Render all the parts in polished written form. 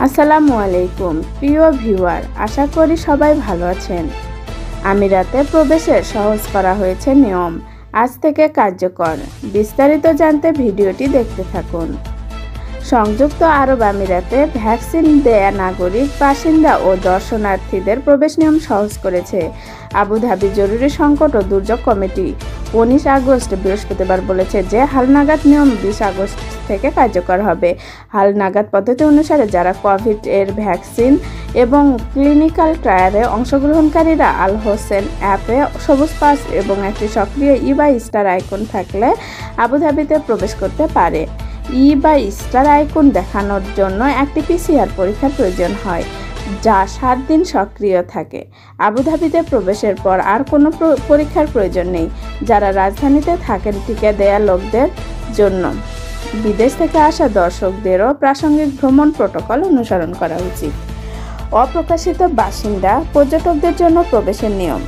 আসসালামু আলাইকুম প্রিয় ভিউয়ার, আশা করি সবাই ভালো আছেন। আমিরাতে প্রবেশের সহজ করা হয়েছে নিয়ম, আজ থেকে কার্যকর। বিস্তারিত জানতে ভিডিওটি দেখতে থাকুন। সংযুক্ত আরব আমিরাতে ভ্যাকসিন দেয়া নাগরিক, বাসিন্দা ও দর্শনার্থীদের প্রবেশ নিয়ম সহজ করেছে আবুধাবি জরুরি সংকট ও দুর্যোগ কমিটি। 19 আগস্ট বৃহস্পতিবার বলেছে যে হালনাগাদ নিয়ম 20 আগস্ট থেকে কার্যকর হবে। হালনাগাদ পদ্ধতি অনুসারে যারা কোভিড এর ভ্যাকসিন এবং ক্লিনিক্যাল ট্রায়ালে অংশগ্রহণকারীরা আল হোসেন অ্যাপে সবুজ পাস এবং একটি সক্রিয় ই বা স্টার আইকন থাকলে আবুধাবিতে প্রবেশ করতে পারে। ই বা স্টার আইকন দেখানোর জন্য একটি পিসিআর পরীক্ষার প্রয়োজন হয়, যা 7 দিন সক্রিয় থাকে। আবুধাবিতে প্রবেশের পর আর কোনো পরীক্ষার প্রয়োজন নেই। যারা রাজধানীতে থাকেন টিকা দেয়া লোকদের জন্য বিদেশ থেকে আসা দর্শকদেরও প্রাসঙ্গিক ভ্রমণ প্রটোকল অনুসরণ করা উচিত। অপ্রকাশিত বাসিন্দা পর্যটকদের জন্য প্রবেশের নিয়ম।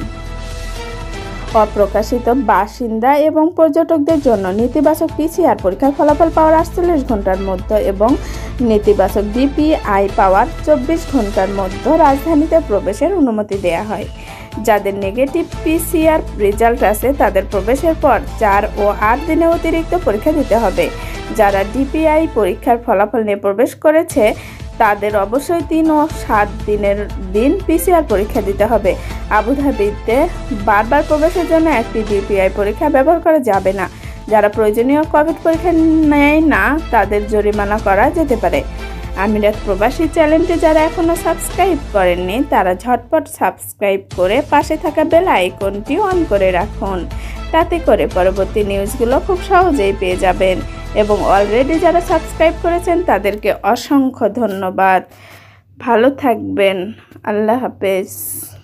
অপ্রকাশিত বাসিন্দা এবং পর্যটকদের জন্য নেতিবাচক পিসিআর পরীক্ষার ফলাফল পাওয়ার 48 ঘন্টার মধ্যে এবং নেতিবাচক ডিপিআই পাওয়ার 24 ঘন্টার মধ্যে রাজধানীতে প্রবেশের অনুমতি দেওয়া হয়। যাদের নেগেটিভ পিসিআর রেজাল্ট আছে তাদের প্রবেশের পর 4 ও 8 দিনে অতিরিক্ত পরীক্ষা দিতে হবে। যারা ডিপিআই পরীক্ষার ফলাফল নিয়ে প্রবেশ করেছে তাদের অবশ্যই 3 ও 7 দিনের দিন পিসিআর পরীক্ষা দিতে হবে। আবুধাবিতে বারবার প্রবেশের জন্য একটি ডিপিআই পরীক্ষা ব্যবহার করা যাবে না। যারা প্রয়োজনীয় কোভিড পরীক্ষা নেয় না তাদের জরিমানা করা যেতে পারে। আমিরাত প্রবাসী চ্যানেলটি যারা এখনও সাবস্ক্রাইব করেননি তারা ঝটপট সাবস্ক্রাইব করে পাশে থাকা বেল আইকনটি অন করে রাখুন। তাতে করে পরবর্তী নিউজগুলো খুব সহজেই পেয়ে যাবেন এবং অলরেডি যারা সাবস্ক্রাইব করেছেন তাদেরকে অসংখ্য ধন্যবাদ। ভালো থাকবেন। আল্লাহ হাফেজ।